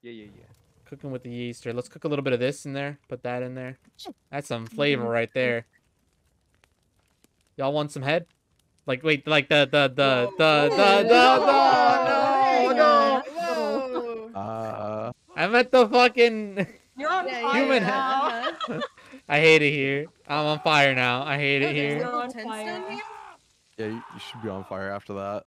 Yeah. Cooking with the yeast. Here, let's cook a little bit of this in there. Put that in there. That's some flavor right there. Y'all want some head? Like, wait, like the No. I meant the fucking You're on fire human head. now. I hate it here. I'm on fire now. I hate it You're here. on Tents fire. down here? Yeah, you should be on fire after that.